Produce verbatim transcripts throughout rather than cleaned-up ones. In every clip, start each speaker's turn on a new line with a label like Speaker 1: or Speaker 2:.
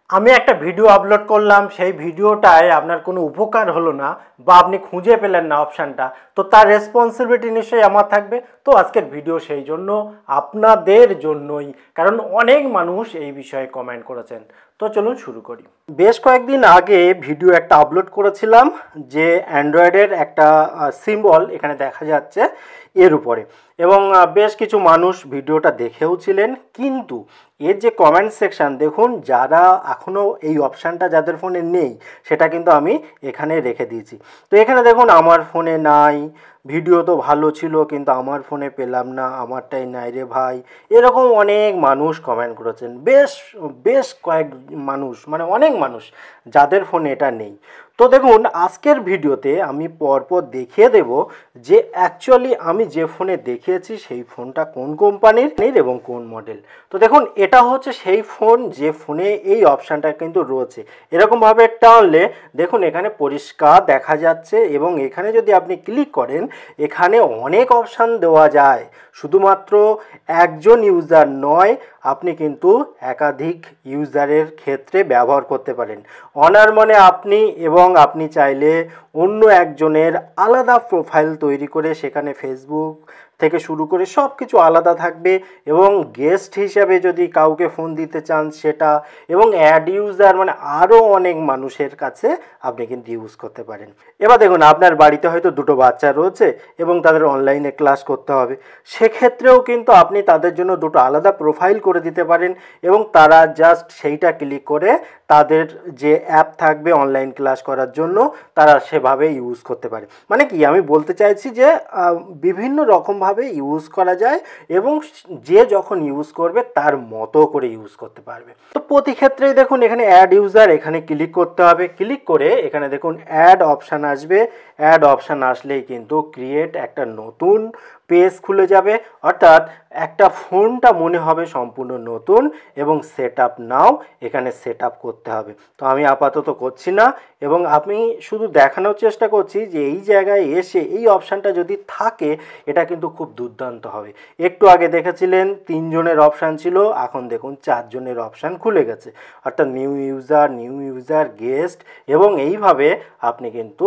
Speaker 1: আমি একটা video upload করলাম, সেই ভিডিওটায় আপনার কোনো উপকার হলো না বা আপনি খুঁজে পেলেন না অপশানটা, তো তার রেসপন্সিবিলিটি নিশ্চয়ই আমার থাকবে। তো আজকের ভিডিও সেই জন্য আপনাদের জন্যই, কারণ অনেক মানুষ এই বিষয়ে কমেন্ট করেছেন। তো চলুন শুরু করি। বেশ কয়েকদিন আগে ভিডিও একটা আপলোড করেছিলাম যে অ্যান্ড্রয়েডের একটা সিম্বল এখানে দেখা যাচ্ছে এর উপরে, এবং বেশ কিছু মানুষ ভিডিওটা দেখেও ছিলেন। কিন্তু এর যে কমেন্ট সেকশন দেখুন, যারা এখনও এই অপশানটা যাদের ফোনে নেই সেটা কিন্তু আমি এখানে রেখে দিয়েছি। তো এখানে দেখুন আমার ফোনে নাই, ভিডিও তো ভালো ছিল কিন্তু আমার ফোনে পেলাম না, আমারটাই নাই রে ভাই, এরকম অনেক মানুষ কমেন্ট করেছেন। বেশ বেশ কয়েক মানুষ, মানে অনেক মানুষ যাদের ফোনে এটা নেই। তো দেখুন আজকের ভিডিওতে আমি পরপর দেখিয়ে দেব যে অ্যাকচুয়ালি আমি যে ফোনে দেখিয়েছি সেই ফোনটা কোন কোম্পানির এবং কোন মডেল। তো দেখুন এটা হচ্ছে সেই ফোন যে ফোনে এই অপশানটা কিন্তু রয়েছে। এরকমভাবে টানলে দেখুন এখানে পরিষ্কার দেখা যাচ্ছে, এবং এখানে যদি আপনি ক্লিক করেন এখানে অনেক অপশান দেওয়া যায়। শুধুমাত্র একজন ইউজার নয়, আপনি কিন্তু একাধিক ইউজারের ক্ষেত্রে ব্যবহার করতে পারেন। অনার মানে আপনি, এবং আপনি চাইলে অন্য একজনের আলাদা প্রোফাইল তৈরি করে সেখানে ফেসবুক থেকে শুরু করে সব কিছু আলাদা থাকবে, এবং গেস্ট হিসাবে যদি কাউকে ফোন দিতে চান সেটা, এবং অ্যাড ইউজার মানে আরও অনেক মানুষের কাছে আপনি কিন্তু ইউজ করতে পারেন। এবার দেখুন আপনার বাড়িতে হয়তো দুটো বাচ্চা রয়েছে এবং তাদের অনলাইনে ক্লাস করতে হবে, সেক্ষেত্রেও কিন্তু আপনি তাদের জন্য দুটো আলাদা প্রোফাইল করে দিতে পারেন, এবং তারা জাস্ট সেইটা ক্লিক করে তাদের যে অ্যাপ থাকবে অনলাইন ক্লাস করার জন্য তারা সেভাবে ইউজ করতে পারে। মানে কি আমি বলতে চাইছি যে বিভিন্ন রকমভাবে ইউজ করা যায়, এবং যে যখন ইউজ করবে তার মতো করে ইউজ করতে পারবে। তো প্রতি ক্ষেত্রেই দেখুন এখানে অ্যাড ইউজার, এখানে ক্লিক করতে হবে। ক্লিক করে এখানে দেখুন অ্যাড অপশান আসবে। অ্যাড অপশান আসলেই কিন্তু ক্রিয়েট একটা নতুন পেজ খুলে যাবে, অর্থাৎ একটা ফোনটা মনে হবে সম্পূর্ণ নতুন, এবং সেট আপ নাও এখানে সেট আপ করতে হবে। তো আমি আপাতত করছি না, এবং আমি শুধু দেখানোর চেষ্টা করছি যে এই জায়গায় এসে এই অপশানটা যদি থাকে এটা কিন্তু খুব দুর্দান্ত হবে। একটু আগে দেখেছিলেন তিনজনের অপশান ছিল, এখন দেখুন চারজনের অপশান খুলে গেছে, অর্থাৎ new user, new user, guest, এবং এইভাবে আপনি কিন্তু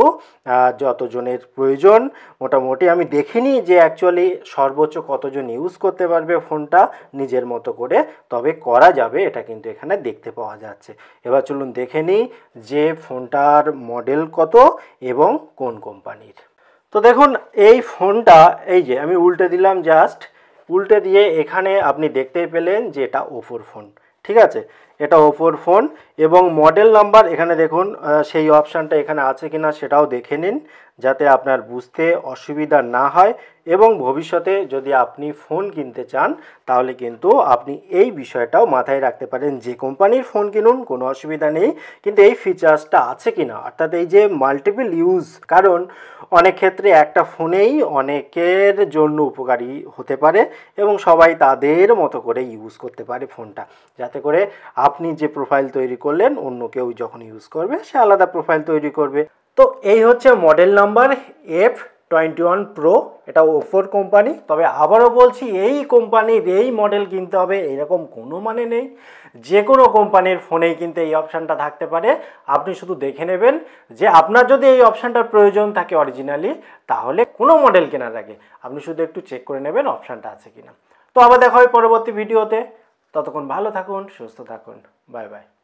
Speaker 1: যতজনের প্রয়োজন, মোটামুটি আমি দেখিনি যে অ্যাকচুয়ালি সর্বোচ্চ কতজন ইউজ করতে পারবে ফোনটা নিজের মতো করে, তবে করা যাবে এটা কিন্তু এখানে দেখতে পাওয়া যাচ্ছে। এবার চলুন দেখে নিই যে ফোনটার মডেল কত এবং কোন কোম্পানির। তো দেখুন এই ফোনটা, এই যে আমি উল্টে দিলাম, জাস্ট উল্টে দিয়ে এখানে আপনি দেখতেই পেলেন যে এটা ওপোর ফোন। ঠিক আছে, এটা ওপোর ফোন, এবং মডেল নাম্বার এখানে দেখুন সেই অপশানটা এখানে আছে কিনা সেটাও দেখে নিন, যাতে আপনার বুঝতে অসুবিধা না হয়, এবং ভবিষ্যতে যদি আপনি ফোন কিনতে চান তাহলে কিন্তু আপনি এই বিষয়টাও মাথায় রাখতে পারেন। যে কোম্পানির ফোন কিনুন কোনো অসুবিধা নেই, কিন্তু এই ফিচার্সটা আছে কিনা, অর্থাৎ এই যে মাল্টিপল ইউজ, কারণ অনেক ক্ষেত্রে একটা ফোনেই অনেকের জন্য উপকারী হতে পারে, এবং সবাই তাদের মতো করে ইউজ করতে পারে ফোনটা, যাতে করে আপনি যে প্রোফাইল তৈরি করলেন অন্য কেউ যখন ইউজ করবে সে আলাদা প্রোফাইল তৈরি করবে। তো এই হচ্ছে model number F twenty one pro, এটা ওপোর কোম্পানি। তবে আবারও বলছি এই কোম্পানির এই মডেল কিনতে হবে এরকম কোনো মানে নেই, যে কোনো কোম্পানির ফোনেই কিন্তু এই অপশানটা থাকতে পারে। আপনি শুধু দেখে নেবেন যে আপনার যদি এই অপশানটার প্রয়োজন থাকে অরিজিনালি, তাহলে কোনো মডেল কেনার আগে আপনি শুধু একটু চেক করে নেবেন অপশানটা আছে কিনা। তো আবার দেখা হয় পরবর্তী ভিডিওতে, ততক্ষণ ভালো থাকুন, সুস্থ থাকুন, বাই বাই।